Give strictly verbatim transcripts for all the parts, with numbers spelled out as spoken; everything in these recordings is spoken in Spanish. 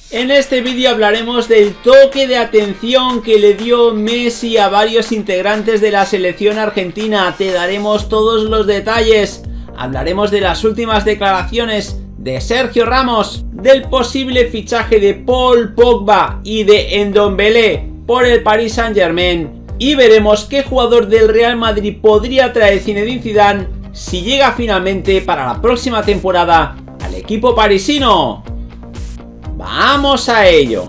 En este vídeo hablaremos del toque de atención que le dio Messi a varios integrantes de la selección argentina. Te daremos todos los detalles. Hablaremos de las últimas declaraciones de Sergio Ramos, del posible fichaje de Paul Pogba y de Ndombele por el Paris Saint-Germain. Y veremos qué jugador del Real Madrid podría traer Zinedine Zidane si llega finalmente para la próxima temporada al equipo parisino. ¡Vamos a ello!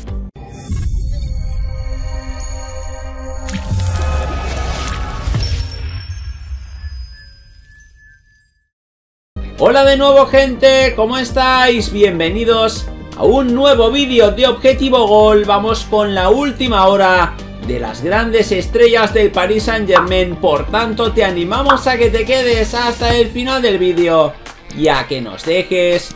Hola de nuevo, gente, ¿cómo estáis? Bienvenidos a un nuevo vídeo de Objetivo Gol. Vamos con la última hora de las grandes estrellas del Paris Saint-Germain. Por tanto, te animamos a que te quedes hasta el final del vídeo y a que nos dejes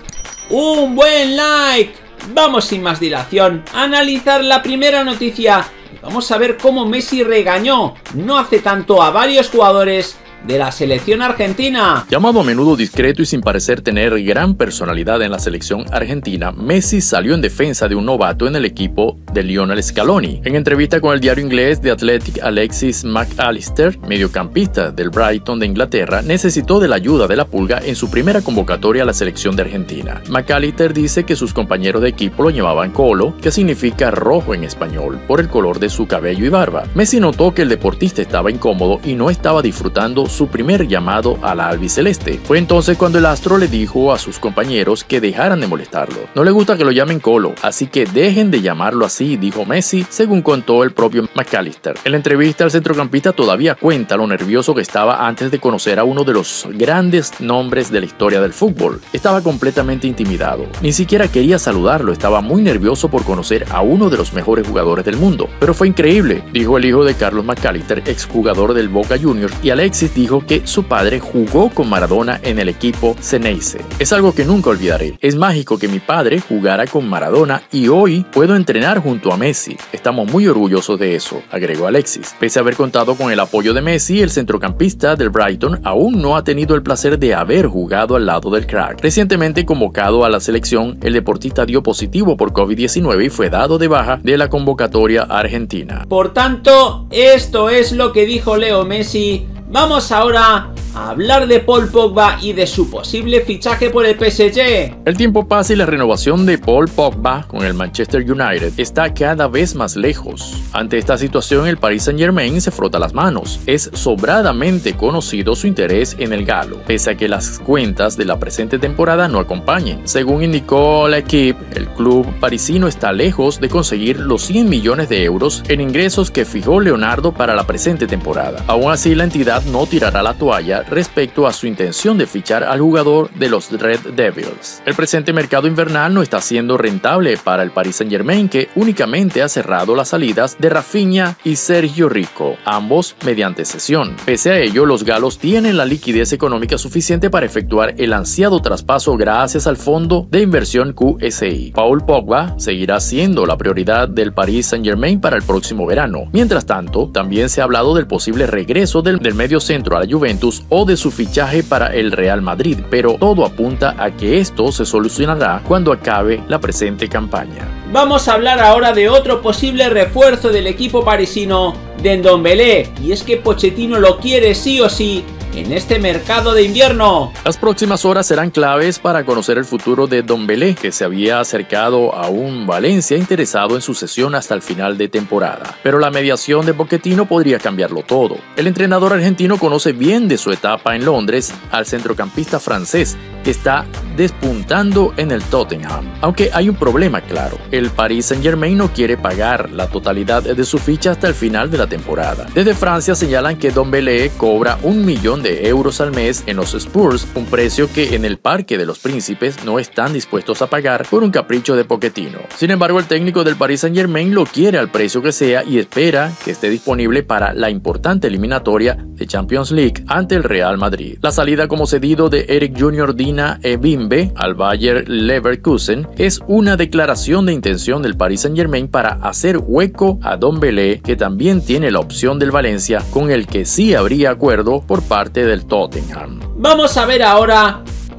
un buen like. Vamos sin más dilación a analizar la primera noticia y vamos a ver cómo Messi regañó no hace tanto a varios jugadores de la selección argentina. Llamado a menudo discreto y sin parecer tener gran personalidad en la selección argentina, Messi salió en defensa de un novato en el equipo de Lionel Scaloni. En entrevista con el diario inglés The Athletic, Alexis McAllister, mediocampista del Brighton de Inglaterra, necesitó de la ayuda de la Pulga en su primera convocatoria a la selección de Argentina. McAllister dice que sus compañeros de equipo lo llamaban Colo, que significa rojo en español, por el color de su cabello y barba. Messi notó que el deportista estaba incómodo y no estaba disfrutando su primer llamado a la albiceleste. Fue entonces cuando el astro le dijo a sus compañeros que dejaran de molestarlo. No le gusta que lo llamen Colo, así que dejen de llamarlo así, dijo Messi, según contó el propio McAllister. En la entrevista, el centrocampista todavía cuenta lo nervioso que estaba antes de conocer a uno de los grandes nombres de la historia del fútbol. Estaba completamente intimidado. Ni siquiera quería saludarlo, estaba muy nervioso por conocer a uno de los mejores jugadores del mundo. Pero fue increíble, dijo el hijo de Carlos McAllister, exjugador del Boca Juniors, y Alexis dijo que su padre jugó con Maradona en el equipo Xeneize. Es algo que nunca olvidaré. Es mágico que mi padre jugara con Maradona y hoy puedo entrenar junto a Messi. Estamos muy orgullosos de eso, agregó Alexis. Pese a haber contado con el apoyo de Messi, el centrocampista del Brighton aún no ha tenido el placer de haber jugado al lado del crack. Recientemente convocado a la selección, el deportista dio positivo por COVID diecinueve y fue dado de baja de la convocatoria argentina. Por tanto, esto es lo que dijo Leo Messi. Vamos ahora a hablar de Paul Pogba y de su posible fichaje por el P S G. El tiempo pasa y la renovación de Paul Pogba con el Manchester United está cada vez más lejos. Ante esta situación, el Paris Saint-Germain se frota las manos. Es sobradamente conocido su interés en el galo, pese a que las cuentas de la presente temporada no acompañen. Según indicó la Equipe, el club parisino está lejos de conseguir los cien millones de euros en ingresos que fijó Leonardo para la presente temporada. Aún así, la entidad no tirará la toalla respecto a su intención de fichar al jugador de los Red Devils. El presente mercado invernal no está siendo rentable para el Paris Saint-Germain, que únicamente ha cerrado las salidas de Rafinha y Sergio Rico, ambos mediante cesión. Pese a ello, los galos tienen la liquidez económica suficiente para efectuar el ansiado traspaso gracias al fondo de inversión Q S I. Paul Pogba seguirá siendo la prioridad del Paris Saint-Germain para el próximo verano. Mientras tanto, también se ha hablado del posible regreso del, del medio centro a la Juventus o de su fichaje para el Real Madrid, pero todo apunta a que esto se solucionará cuando acabe la presente campaña. Vamos a hablar ahora de otro posible refuerzo del equipo parisino, de Ndombele, y es que Pochettino lo quiere sí o sí en este mercado de invierno. Las próximas horas serán claves para conocer el futuro de Ndombele, que se había acercado a un Valencia interesado en su cesión hasta el final de temporada. Pero la mediación de Pochettino podría cambiarlo todo. El entrenador argentino conoce bien de su etapa en Londres al centrocampista francés, que está despuntando en el Tottenham. Aunque hay un problema claro, el Paris Saint-Germain no quiere pagar la totalidad de su ficha hasta el final de la temporada. Desde Francia señalan que Ndombele cobra un millón de euros al mes en los Spurs, un precio que en el Parque de los Príncipes no están dispuestos a pagar por un capricho de Pochettino. Sin embargo, el técnico del Paris Saint-Germain lo quiere al precio que sea y espera que esté disponible para la importante eliminatoria de Champions League ante el Real Madrid. La salida como cedido de Eric Junior Dina Ebimbe al Bayer Leverkusen es una declaración de intención del Paris Saint-Germain para hacer hueco a Ndombele, que también tiene la opción del Valencia, con el que sí habría acuerdo por parte del Tottenham. Vamos a ver ahora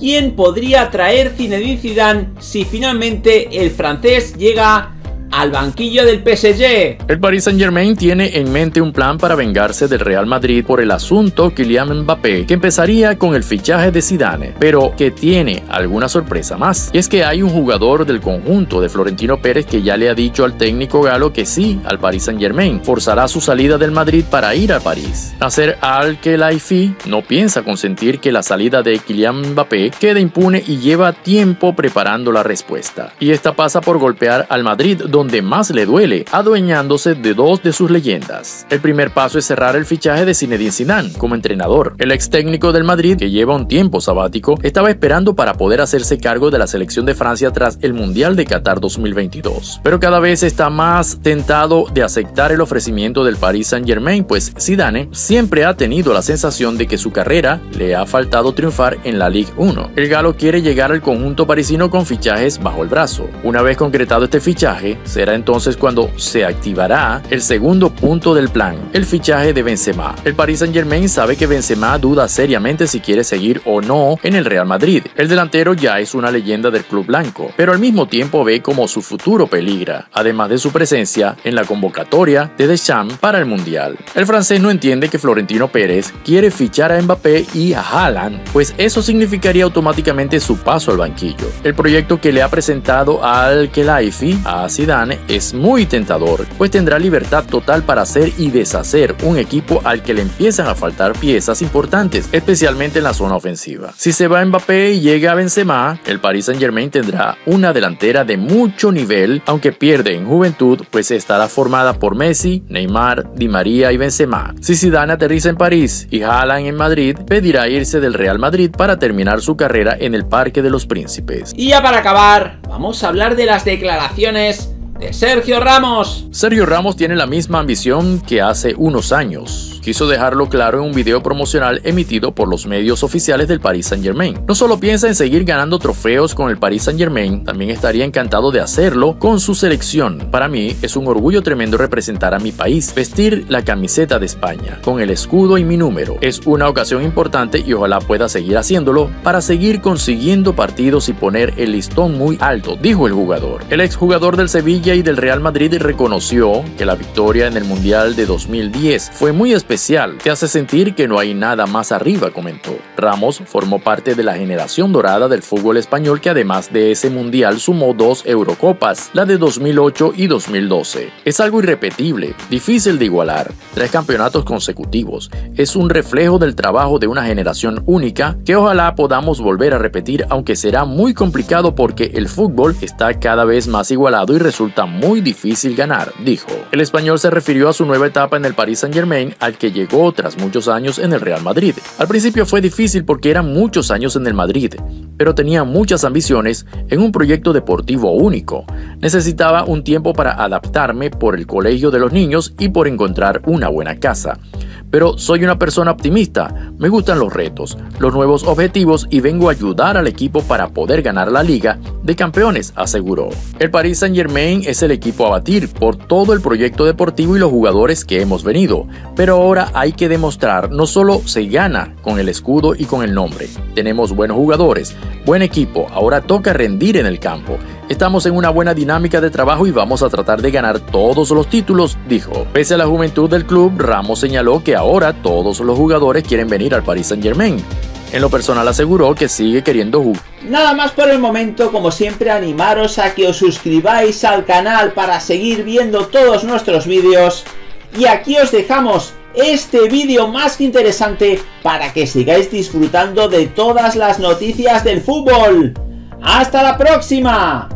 quién podría traer Zinedine Zidane si finalmente el francés llega al banquillo del P S G. El Paris Saint-Germain tiene en mente un plan para vengarse del Real Madrid por el asunto Kylian Mbappé, que empezaría con el fichaje de Zidane, pero que tiene alguna sorpresa más. Y es que hay un jugador del conjunto de Florentino Pérez que ya le ha dicho al técnico galo que sí al Paris Saint-Germain, forzará su salida del Madrid para ir a París. Nasser Al-Khelaifi no piensa consentir que la salida de Kylian Mbappé quede impune y lleva tiempo preparando la respuesta. Y esta pasa por golpear al Madrid, donde donde más le duele, adueñándose de dos de sus leyendas. El primer paso es cerrar el fichaje de Zinedine Zidane como entrenador. El ex técnico del Madrid, que lleva un tiempo sabático, estaba esperando para poder hacerse cargo de la selección de Francia tras el Mundial de Qatar dos mil veintidós. Pero cada vez está más tentado de aceptar el ofrecimiento del Paris Saint-Germain, pues Zidane siempre ha tenido la sensación de que su carrera le ha faltado triunfar en la Ligue uno. El galo quiere llegar al conjunto parisino con fichajes bajo el brazo. Una vez concretado este fichaje, será entonces cuando se activará el segundo punto del plan, el fichaje de Benzema. El Paris Saint-Germain sabe que Benzema duda seriamente si quiere seguir o no en el Real Madrid. El delantero ya es una leyenda del club blanco, pero al mismo tiempo ve como su futuro peligra, además de su presencia en la convocatoria de Deschamps para el Mundial. El francés no entiende que Florentino Pérez quiere fichar a Mbappé y a Haaland, pues eso significaría automáticamente su paso al banquillo. El proyecto que le ha presentado a Al-Khelaifi a Zidane es muy tentador, pues tendrá libertad total para hacer y deshacer un equipo al que le empiezan a faltar piezas importantes, especialmente en la zona ofensiva. Si se va Mbappé y llega a Benzema, el Paris Saint-Germain tendrá una delantera de mucho nivel, aunque pierde en juventud, pues estará formada por Messi, Neymar, Di María y Benzema. Si Zidane aterriza en París y Haaland en Madrid, pedirá irse del Real Madrid para terminar su carrera en el Parque de los Príncipes. Y ya para acabar, vamos a hablar de las declaraciones de Sergio Ramos. Sergio Ramos tiene la misma ambición que hace unos años. Quiso dejarlo claro en un video promocional emitido por los medios oficiales del Paris Saint-Germain. No solo piensa en seguir ganando trofeos con el Paris Saint-Germain, también estaría encantado de hacerlo con su selección. Para mí es un orgullo tremendo representar a mi país, vestir la camiseta de España, con el escudo y mi número. Es una ocasión importante y ojalá pueda seguir haciéndolo para seguir consiguiendo partidos y poner el listón muy alto, dijo el jugador. El exjugador del Sevilla y del Real Madrid reconoció que la victoria en el Mundial de dos mil diez fue muy especial. Te hace sentir que no hay nada más arriba, comentó. Ramos formó parte de la generación dorada del fútbol español que además de ese mundial sumó dos Eurocopas, la de dos mil ocho y dos mil doce. Es algo irrepetible, difícil de igualar, tres campeonatos consecutivos. Es un reflejo del trabajo de una generación única que ojalá podamos volver a repetir, aunque será muy complicado porque el fútbol está cada vez más igualado y resulta muy difícil ganar, dijo. El español se refirió a su nueva etapa en el Paris Saint-Germain, al que llegó tras muchos años en el Real Madrid. Al principio fue difícil porque eran muchos años en el Madrid, pero tenía muchas ambiciones en un proyecto deportivo único. Necesitaba un tiempo para adaptarme por el colegio de los niños y por encontrar una buena casa. Pero soy una persona optimista, me gustan los retos, los nuevos objetivos y vengo a ayudar al equipo para poder ganar la Liga de Campeones, aseguró. El Paris Saint-Germain es el equipo a batir por todo el proyecto deportivo y los jugadores que hemos venido, pero ahora hay que demostrar, no solo se gana con el escudo y con el nombre, tenemos buenos jugadores, buen equipo, ahora toca rendir en el campo. Estamos en una buena dinámica de trabajo y vamos a tratar de ganar todos los títulos, dijo. Pese a la juventud del club, Ramos señaló que ahora todos los jugadores quieren venir al Paris Saint-Germain. En lo personal aseguró que sigue queriendo jugar. Nada más por el momento, como siempre animaros a que os suscribáis al canal para seguir viendo todos nuestros vídeos. Y aquí os dejamos este vídeo más que interesante para que sigáis disfrutando de todas las noticias del fútbol. ¡Hasta la próxima!